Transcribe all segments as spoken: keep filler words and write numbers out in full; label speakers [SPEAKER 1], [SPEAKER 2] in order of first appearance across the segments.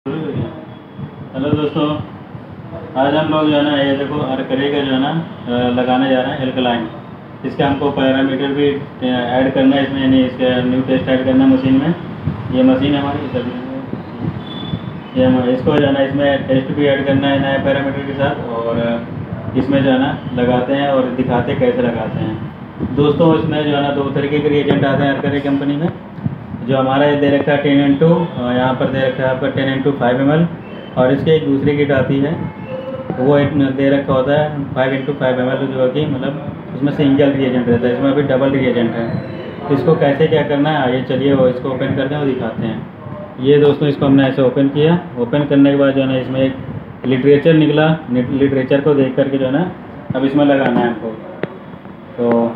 [SPEAKER 1] Hello दोस्तों, आज हम लोग जो है ना ये देखो अरकरे का जो है ना लगाने जा रहे हैं एल्कलाइन। इसके हमको पैरामीटर भी ऐड करना है इसमें, यानी इसके न्यू टेस्ट ऐड करना है मशीन में। ये मशीन है हमारी, ये हम इसको जो है ना इसमें टेस्ट भी ऐड करना है नए पैरामीटर के साथ, और इसमें जो है ना लगाते हैं और दिखाते हैं कैसे लगाते हैं। दोस्तों इसमें जो है ना दो तरीके के रिएजेंट आते हैं अरकरे कंपनी में। जो हमारा ये दे रखा है टेन इंटू यहाँ पर दे रखा है आपका ten into five M L, और इसकी एक दूसरी किट आती है वो एक दे रखा होता है five into five M L, जो कि मतलब उसमें सिंगल रिएजेंट रहता है। इसमें अभी डबल रिएजेंट है। तो इसको कैसे क्या करना है आइए चलिए वो इसको ओपन करते हैं और दिखाते हैं। ये दोस्तों इसको हमने ऐसे ओपन किया। ओपन करने के बाद जो है ना इसमें एक लिटरेचर निकला। लिटरेचर को देख करके जो है ना अब इसमें लगाना है हमको। तो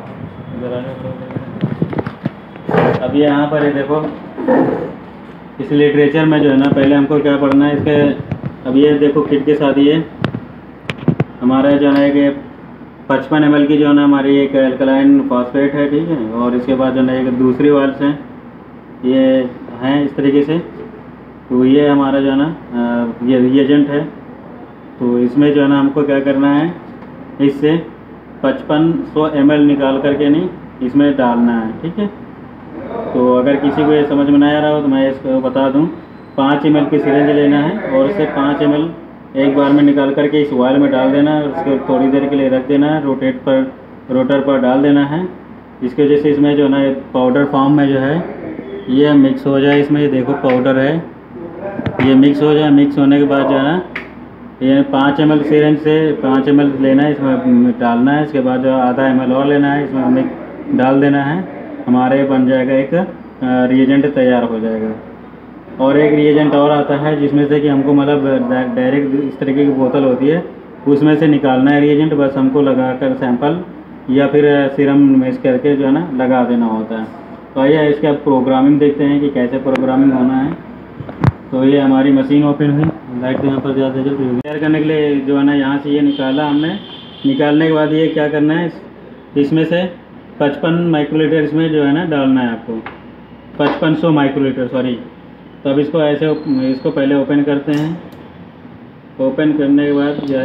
[SPEAKER 1] अब ये यहाँ पर ये देखो इस लिटरेचर में जो है ना पहले हमको क्या पढ़ना है इसके। अब ये देखो किट के साथ ये हमारा जो है ना एक पचपन एम एल की जो है ना हमारी एक एल्कलाइन फॉस्फेट है, ठीक है। और इसके बाद जो है ना एक दूसरी वाल्स हैं, ये हैं इस तरीके से। तो ये हमारा जो है ना ये रिएजेंट है। तो इसमें जो है ना हमको क्या करना है, इससे पचपन सौ एम एल निकाल करके नहीं इसमें डालना है, ठीक है। तो अगर किसी को ये समझ में नहीं आ रहा हो तो मैं इसको बता दूं। पाँच एम एल की सिरेंज लेना है और उससे पाँच एम एल एक बार में निकाल करके इस वायल में डाल देना है। उसको थोड़ी देर के लिए रख देना है, रोटेट पर रोटर पर डाल देना है। इसकी वजह से इसमें जो है ना पाउडर फॉर्म में जो है ये मिक्स हो जाए। इसमें ये देखो पाउडर है, ये मिक्स हो जाए। मिक्स होने के बाद जो है ना ये पाँच एम एल सिरेंज से पाँच एम एल लेना है, इसमें डालना है। इसके बाद जो आधा एम एल और लेना है, इसमें हमें डाल देना है। हमारे बन जाएगा एक रिएजेंट तैयार हो जाएगा। और एक रिएजेंट और आता है जिसमें से कि हमको मतलब डायरेक्ट इस तरीके की बोतल होती है, उसमें से निकालना है रिएजेंट। बस हमको लगाकर सैंपल या फिर सीरम मिक्स करके जो है ना लगा देना होता है। तो आइए इसके अब प्रोग्रामिंग देखते हैं कि कैसे प्रोग्रामिंग होना है। तो ये हमारी मशीन ओपन हुई। लाइट यहाँ पर ज़्यादा जल रही है। तैयार करने के लिए जो है ना यहाँ से ये निकाला हमने। निकालने के बाद ये क्या करना है, इसमें से पचपन माइक्रोलीटर इसमें जो है ना डालना है आपको, पचपन सौ माइक्रोलीटर सॉरी। तो अब इसको ऐसे इसको पहले ओपन करते हैं। ओपन करने के बाद जो है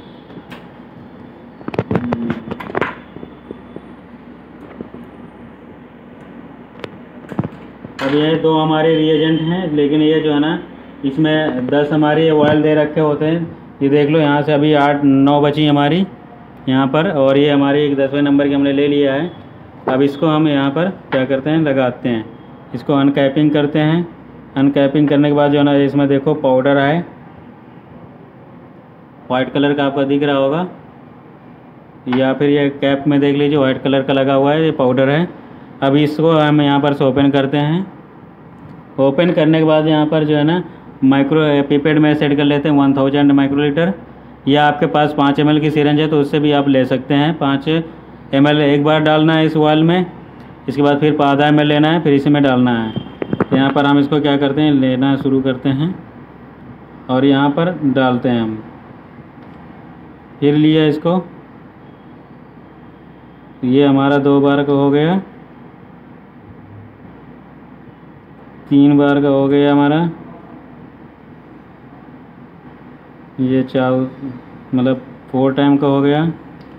[SPEAKER 1] अब ये दो हमारे रिएजेंट हैं, लेकिन ये जो है ना इसमें दस हमारे ऑयल दे रखे होते हैं। ये देख लो यहाँ से अभी आठ नौ बची हमारी यहाँ पर, और ये हमारी एक दसवें नंबर की हमने ले लिया है। अब इसको हम यहाँ पर क्या करते हैं, लगाते हैं। इसको अनकैपिंग करते हैं। अनकैपिंग करने के बाद जो है ना इसमें देखो पाउडर है, वाइट कलर का आपका दिख रहा होगा, या फिर ये कैप में देख लीजिए वाइट कलर का लगा हुआ है, ये पाउडर है। अब इसको हम यहाँ पर से ओपन करते हैं। ओपन करने के बाद यहाँ पर जो है ना माइक्रो पिपेट में सेट कर लेते हैं वन थाउजेंड माइक्रोलीटर, या आपके पास पाँच एम एल की सिरेंज है तो उससे भी आप ले सकते हैं। पाँच एम एल एक बार डालना है इस वाल में, इसके बाद फिर आधा एम एल लेना है, फिर इसी में डालना है। यहाँ पर हम इसको क्या करते हैं, लेना शुरू करते हैं और यहाँ पर डालते हैं हम। फिर लिया इसको, ये हमारा दो बार का हो गया, तीन बार का हो गया हमारा, ये चार मतलब फोर टाइम का हो गया,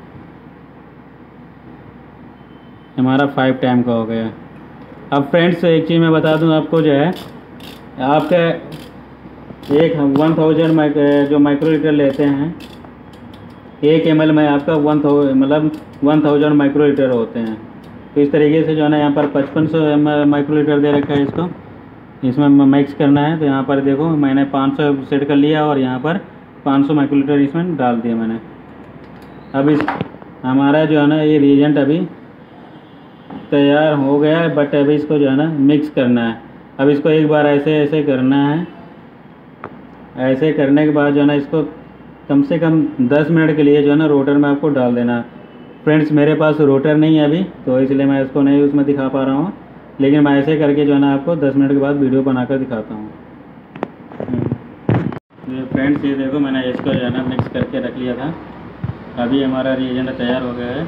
[SPEAKER 1] हमारा फाइव टाइम का हो गया। अब फ्रेंड्स एक चीज़ मैं बता दूं आपको, जो है आपके एक वन थाउजेंड माइक जो माइक्रोलीटर लेते हैं, एक एम एल में आपका वन थाउ मतलब वन थाउजेंड माइक्रोलीटर होते हैं। तो इस तरीके से जो है ना यहाँ पर पचपन सौ एम एल माइक्रोलीटर दे रखा है, इसको इसमें मिक्स करना है। तो यहाँ पर देखो मैंने पाँच सौ सेट कर लिया और यहाँ पर पाँच सौ माइक्रोलीटर इसमें डाल दिया मैंने। अब इस हमारा जो है ना ये रिएजेंट अभी तैयार हो गया है, बट अभी इसको जो है ना मिक्स करना है। अब इसको एक बार ऐसे ऐसे करना है। ऐसे करने के बाद जो है ना इसको कम से कम दस मिनट के लिए जो है ना रोटर में आपको डाल देना है। फ्रेंड्स मेरे पास रोटर नहीं है अभी, तो इसलिए मैं इसको नहीं उसमें दिखा पा रहा हूँ, लेकिन मैं ऐसे करके जो है ना आपको दस मिनट के बाद वीडियो बनाकर दिखाता हूँ। फ्रेंड्स ये देखो मैंने इसको जो है ना मिक्स करके रख लिया था। अभी हमारा रिएजेंट तैयार हो गया है।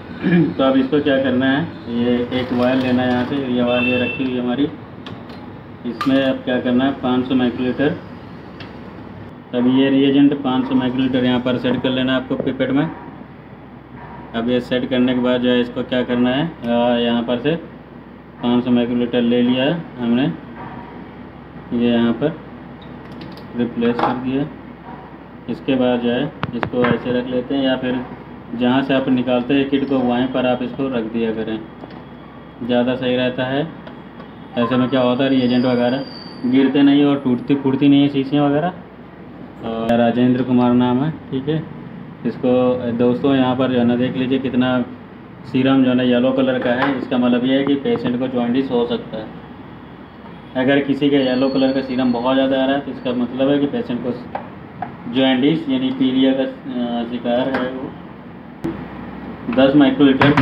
[SPEAKER 1] तो अब इसको क्या करना है, ये एक वायर लेना है यहाँ से, ये वायर ये रखी हुई हमारी, इसमें अब क्या करना है, पाँच सौ माइक्रोलीटर। अब ये रिएजेंट पाँच सौ माइक्रोलीटर यहाँ पर सेट कर लेना है आपको पिपेट में। अब ये सेट करने के बाद जो है इसको क्या करना है, यहाँ पर से पाँच सौ माइक्रोलीटर ले लिया है हमने, ये यहाँ पर रिप्लेस कर दिया। इसके बाद जो है इसको ऐसे रख लेते हैं, या फिर जहाँ से आप निकालते हैं किट को वहीं पर आप इसको रख दिया करें, ज़्यादा सही रहता है। ऐसे में क्या होता है, रिएजेंट वगैरह गिरते नहीं और टूटती फूटती नहीं है शीशियाँ वगैरह। और राजेंद्र कुमार नाम है, ठीक है। इसको दोस्तों यहाँ पर जो है ना देख लीजिए कितना सीरम जो है ना येलो कलर का है। इसका मतलब ये है कि पेशेंट को जॉइंटिस हो सकता है। अगर किसी का येलो कलर का सीरम बहुत ज़्यादा आ रहा है तो इसका मतलब है कि पेशेंट को जॉइंटिस यानी पीलिया का शिकार है वो। दस माइक्रोलीटर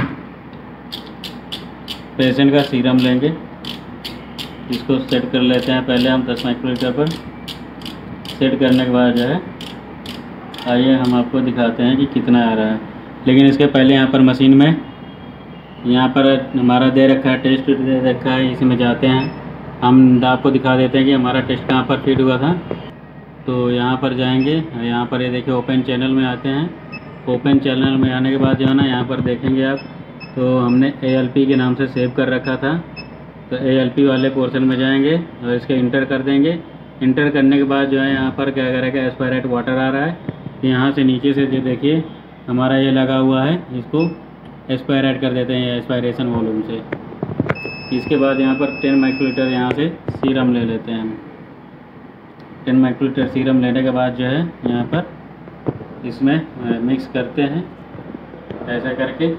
[SPEAKER 1] पेशेंट का सीरम लेंगे, इसको सेट कर लेते हैं पहले हम दस माइक्रोलीटर पर। सेट करने के बाद जो है आइए हम आपको दिखाते हैं कि कितना आ रहा है। लेकिन इसके पहले यहाँ पर मशीन में यहाँ पर हमारा दे रखा है, टेस्ट दे रखा है, इसी में जाते हैं हम आपको दिखा देते हैं कि हमारा टेस्ट कहाँ पर फीड हुआ था। तो यहाँ पर जाएंगे, यहाँ पर ये देखिए ओपन चैनल में आते हैं। ओपन चैनल में आने के बाद जो है ना यहाँ पर देखेंगे आप, तो हमने ए एल पी के नाम से सेव कर रखा था। तो ए एल पी वाले पोर्शन में जाएंगे और इसके इंटर कर देंगे। इंटर करने के बाद जो है यहाँ पर क्या करेगा, एस्पायरेट वाटर आ रहा है, यहाँ से नीचे से जो देखिए हमारा ये लगा हुआ है, इसको एस्पायरेट कर देते हैं एस्पायरेशन वॉल्यूम से। इसके बाद यहाँ पर टेन माइक्रोलीटर यहाँ से सीरम ले लेते हैं हम। टेन माइक्रोलीटर सीरम लेने के बाद जो है यहाँ पर इसमें मिक्स करते हैं, ऐसा करके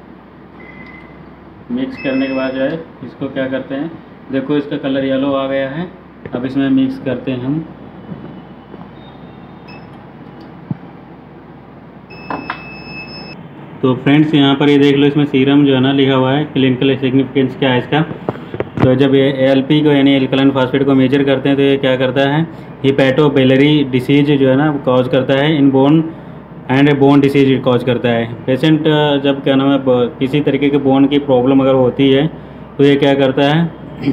[SPEAKER 1] मिक्स करने के बाद जो है इसको क्या करते हैं, देखो इसका कलर येलो आ गया है। अब इसमें मिक्स करते हैं हम। तो फ्रेंड्स यहाँ पर ये देख लो, इसमें सीरम जो है ना लिखा हुआ है, क्लिनिकल सिग्निफिकेंस क्या है इसका। तो जब ये ए एल पी को यानी एल्कलाइन फास्फेट को मेजर करते हैं तो ये क्या करता है, हिपैटोबिलियरी डिसीज जो है ना कॉज करता है, in bone and bone disease cause करता है। पेशेंट जब क्या नाम है किसी तरीके के बोन की प्रॉब्लम अगर होती है तो ये क्या करता है,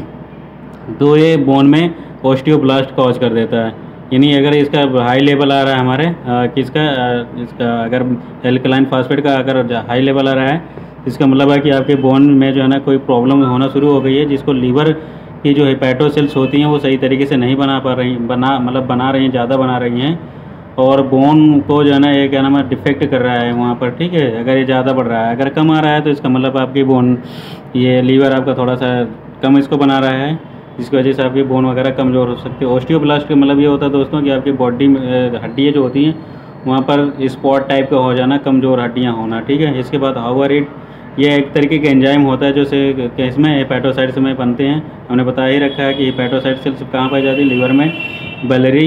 [SPEAKER 1] तो ये बोन में ऑस्टियोब्लास्ट कॉज कर देता है। यानी अगर इसका हाई लेवल आ रहा है हमारे आ, किसका आ, इसका अगर एल्कलाइन फास्फेट का अगर हाई लेवल आ रहा है, इसका मतलब है कि आपके बोन में जो है ना कोई प्रॉब्लम होना शुरू हो गई है, जिसको लीवर की जो हेपेटो सेल्स होती हैं वो सही तरीके से नहीं बना पा रही बना मतलब बना रही हैं, ज़्यादा बना रही हैं, और बोन को जो है ना ये क्या नाम है डिफेक्ट कर रहा है वहाँ पर, ठीक है। अगर ये ज़्यादा बढ़ रहा है, अगर कम आ रहा है तो इसका मतलब आपकी बोन ये लीवर आपका थोड़ा सा कम इसको बना रहा है, जिसकी वजह से आपकी बोन वगैरह कमज़ोर हो सकती है। ऑस्टियोब्लास्ट का मतलब ये होता है दोस्तों कि आपकी बॉडी में हड्डियाँ जो होती हैं वहाँ पर स्पॉट टाइप का हो जाना, कमज़ोर हड्डियाँ होना, ठीक है। इसके बाद हावर इट, ये एक तरीके का एंजाइम होता है जो से इसमें हेपेटोसाइट्स में बनते हैं। हमने बता ही रखा है कि हेपेटोसाइट सेल्स कहाँ पाई जाती है, लीवर में, biliary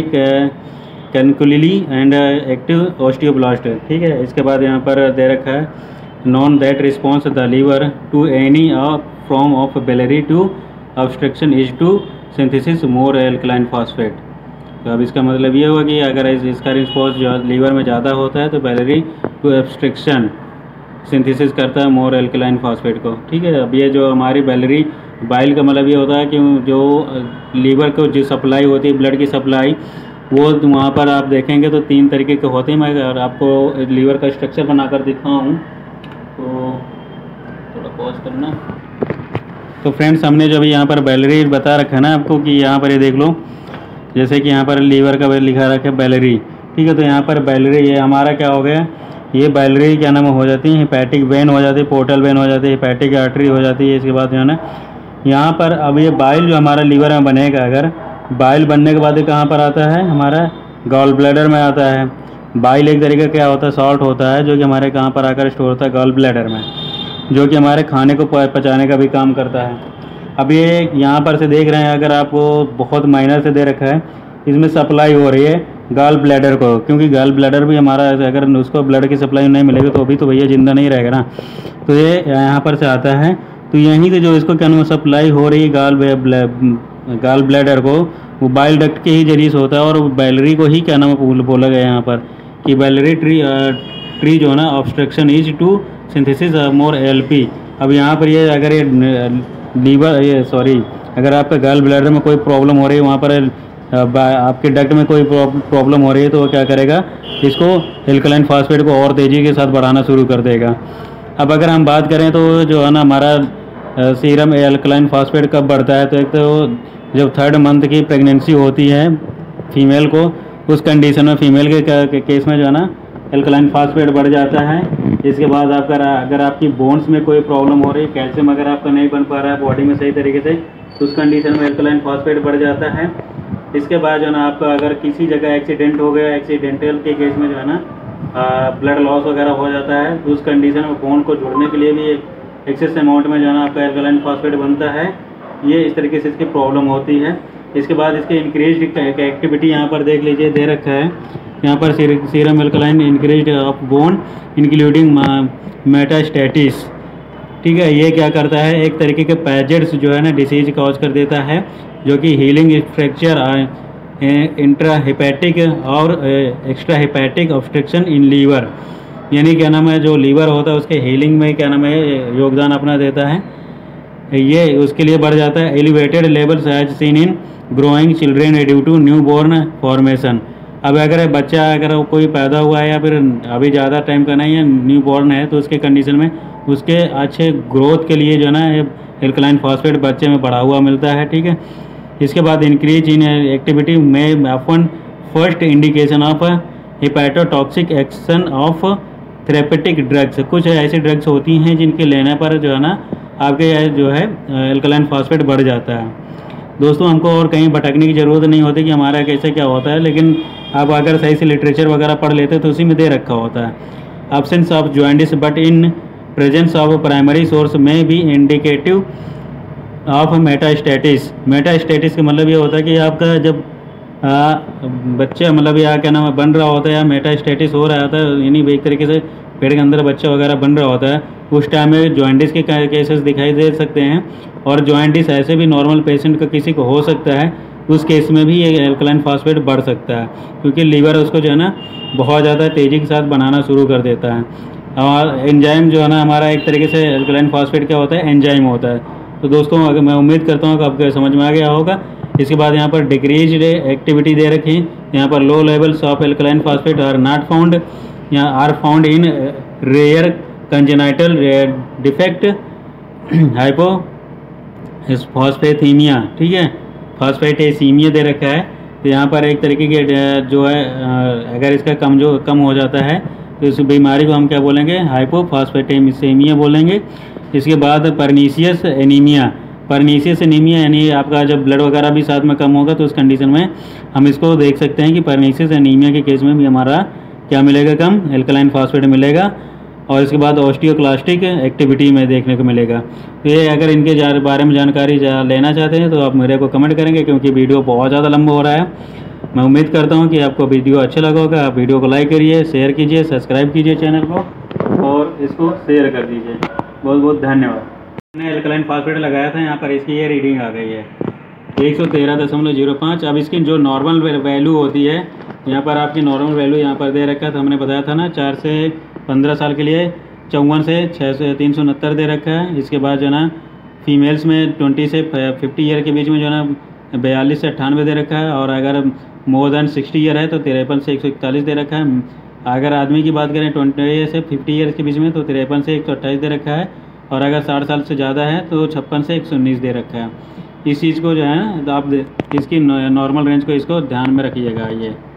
[SPEAKER 1] canaliculi and active osteoblast, ठीक है। इसके बाद यहाँ पर दे रखा है known that response the liver to any form of biliary to obstruction is to synthesis more alkaline phosphate. तो अब इसका मतलब ये हुआ कि अगर इस, इसका रिस्पॉन्स जो लीवर में ज़्यादा होता है तो बैलेरी टू ऑब्स्ट्रक्शन सिंथेसिस करता है मोर एल्कलाइन फास्फेट को, ठीक है। अब ये जो हमारी बैलेरी बाइल का मतलब ये होता है कि जो लीवर को जो सप्लाई होती है, ब्लड की सप्लाई, वो वहाँ पर आप देखेंगे तो तीन तरीके के होते हैं। मैं अगर आपको लीवर का स्ट्रक्चर बनाकर दिखाऊँ तो थोड़ा पॉज करना। तो फ्रेंड्स हमने जो अभी यहाँ पर बैलेरी बता रखा है ना आपको कि यहाँ पर ये देख लो, जैसे कि यहाँ पर लीवर का लिखा रखा है बैलेरी, ठीक है। तो यहाँ पर बैलेरी ये हमारा क्या हो गया, ये बैलेरी क्या नाम हो जाती है, हिपैटिक वेन हो जाती है, पोर्टल वेन हो जाती है, हिपैटिक आर्टरी हो जाती है। इसके बाद जो है ना यहाँ पर अब ये बाइल जो हमारा लीवर में बनेगा, अगर बाइल बनने के बाद ये कहाँ पर आता है, हमारा गॉल ब्लैडर में आता है। बाइल एक तरीके का क्या होता है, सॉल्ट होता है जो कि हमारे कहाँ पर आकर स्टोर होता है, गॉल ब्लैडर में, जो कि हमारे खाने को पचाने का भी काम करता है। अब ये यहाँ पर से देख रहे हैं, अगर आपको बहुत माइनर से दे रखा है, इसमें सप्लाई हो रही है गॉल ब्लैडर को, क्योंकि गॉल ब्लैडर भी हमारा अगर उसको ब्लड की सप्लाई नहीं मिलेगी तो अभी तो भैया जिंदा नहीं रहेगा ना। तो ये यहाँ पर से आता है, तो यहीं से जो इसको क्या नाम सप्लाई हो रही है गॉल गॉल ब्लैडर को, वो बाइल डक्ट के ही जरिए से होता है। और बैलेरी को ही क्या नाम बोला गया यहाँ पर कि बैलेरी ट्री ट्री जो है ना obstruction is to synthesis more L P. अब यहाँ पर ये अगर ये लीवर ये सॉरी अगर आपका गैल ब्लैडर में कोई प्रॉब्लम हो रही है, वहाँ पर आपके डक्ट में कोई प्रॉब्लम हो रही है, तो वो क्या करेगा, इसको एल्कलाइन फास्फेट को और तेज़ी के साथ बढ़ाना शुरू कर देगा। अब अगर हम बात करें तो जो है ना हमारा सीरम एल्कलाइन फास्फेट कब बढ़ता है, तो एक तो जब थर्ड मंथ की प्रेगनेंसी होती है फीमेल को, उस कंडीशन में फीमेल के केस में जो है ना एल्कलाइन फास्फेट बढ़ जाता है। इसके बाद आपका अगर आपकी बोन्स में कोई प्रॉब्लम हो रही है, कैल्शियम अगर आपका नहीं बन पा रहा है बॉडी में सही तरीके से, तो उस कंडीशन में एल्कलाइन फास्फेट बढ़ जाता है। इसके बाद जो है ना आपका अगर किसी जगह एक्सीडेंट हो गया, एक्सीडेंटल के केस में जो है ना ब्लड लॉस वगैरह हो जाता है, तो उस कंडीशन में बोन को जुड़ने के लिए भी एक्सेस अमाउंट में जो है ना आपका एल्कलाइन फास्फेट बनता है। ये इस तरीके से इसकी प्रॉब्लम होती है। इसके बाद इसके इंक्रीज एक्टिविटी यहाँ पर देख लीजिए, दे रखा है यहाँ पर serum alkaline increase of bone including metastasis. ठीक है, ये क्या करता है, एक तरीके के पैजेट्स जो है ना डिसीज कॉज कर देता है, जो कि हीलिंग फ्रैक्चर, इंट्रा हेपेटिक और extra hepatic obstruction in liver, यानी क्या नाम है जो लीवर होता है उसके हीलिंग में क्या नाम है योगदान अपना देता है, ये उसके लिए बढ़ जाता है। Elevated levels as seen in growing children due to new bone formation. अब अगर बच्चा अगर कोई पैदा हुआ है या फिर अभी ज़्यादा टाइम का नहीं है, न्यू बॉर्न है, तो उसके कंडीशन में उसके अच्छे ग्रोथ के लिए जो है ना एल्कलाइन फास्फेट बच्चे में बढ़ा हुआ मिलता है। ठीक है, इसके बाद इंक्रीज इन एक्टिविटी में अपन first indication of hepatotoxic action of therapeutic drugs. कुछ ऐसी ड्रग्स होती हैं जिनके लेने पर जो है ना आपके जो है एल्कलाइन फास्फेट बढ़ जाता है। दोस्तों, हमको और कहीं भटकने की ज़रूरत नहीं होती कि हमारा कैसे क्या होता है, लेकिन आप अगर सही से लिटरेचर वगैरह पढ़ लेते तो उसी में दे रखा होता है। Absence of jaundice but in presence of primary source में भी इंडिकेटिव ऑफ मेटास्टेटिस। मेटास्टेटिस का मतलब ये होता है कि आपका जब आ, बच्चा मतलब या क्या नाम है बन रहा होता है या मेटास्टेटिस हो रहा होता है, यानी एक तरीके से पेट के अंदर बच्चा वगैरह बन रहा होता है, उस टाइम में जॉइंटिस के केसेस दिखाई दे सकते हैं। और जॉइंटिस ऐसे भी नॉर्मल पेशेंट का किसी को हो सकता है, उस केस में भी ये एल्कलाइन फास्फेट बढ़ सकता है, क्योंकि लीवर उसको जो है ना बहुत ज़्यादा तेज़ी के साथ बनाना शुरू कर देता है। और एंजाइम जो है ना हमारा एक तरीके से एल्कलाइन फास्फेट क्या होता है, एंजाइम होता है। तो दोस्तों, अगर मैं उम्मीद करता हूँ कि आपको समझ में आ गया होगा। इसके बाद यहाँ पर डिक्रीज एक्टिविटी दे रखी, यहाँ पर low levels of alkaline phosphate are not found, यहाँ are found in rare congenital defect hypo phosphatemia. ठीक है, फॉस्फेटेसीमिया दे रखा है। तो यहाँ पर एक तरीके के जो है अगर इसका कम जो कम हो जाता है तो इस बीमारी को हम क्या बोलेंगे, हाइपोफॉस्फेटेमिया बोलेंगे। इसके बाद परनीशियस एनीमिया। परनीशियस एनीमिया यानी आपका जब ब्लड वगैरह भी साथ में कम होगा, तो उस कंडीशन में हम इसको देख सकते हैं कि परनीशियस एनीमिया के केस में भी हमारा क्या मिलेगा, कम एल्कलाइन फास्फेट मिलेगा। और इसके बाद ऑस्टियोक्लास्टिक एक्टिविटी में देखने को मिलेगा। तो ये अगर इनके बारे में जानकारी लेना चाहते हैं तो आप मेरे को कमेंट करेंगे, क्योंकि वीडियो बहुत ज़्यादा लंबा हो रहा है। मैं उम्मीद करता हूँ कि आपको वीडियो अच्छा लगा होगा। आप वीडियो को लाइक करिए, शेयर कीजिए, सब्सक्राइब कीजिए चैनल को और इसको शेयर कर दीजिए। बहुत बहुत धन्यवाद। मैंने एल्कलाइन फास्फेट लगाया था, यहाँ पर इसकी ये रीडिंग आ गई है एक सौ तेरह दशमलव जीरो पाँच। अब इसकी जो नॉर्मल वैल्यू होती है, यहाँ पर आपकी नॉर्मल वैल्यू यहाँ पर दे रखा है। तो हमने बताया था ना चार से पंद्रह साल के लिए चौवन से छः से तीन सौ उनहत्तर दे रखा है। इसके बाद जो है ना फीमेल्स में ट्वेंटी से फिफ्टी ईयर के बीच में जो है ना बयालीस से अट्ठानवे दे रखा है। और अगर मोर देन सिक्सटी ईयर है तो तिरपन से एक सौ इकतालीस दे रखा है। अगर आदमी की बात करें ट्वेंटी से फिफ्टी ईयर्स के बीच में तो तिरपन से एक सौ अट्ठाईस दे रखा है। और अगर साठ साल से ज़्यादा है तो छप्पन से एक सौ उन्नीस दे रखा है। इस चीज़ को जो है आप इसकी नॉर्मल रेंज को इसको ध्यान में रखिएगा। ये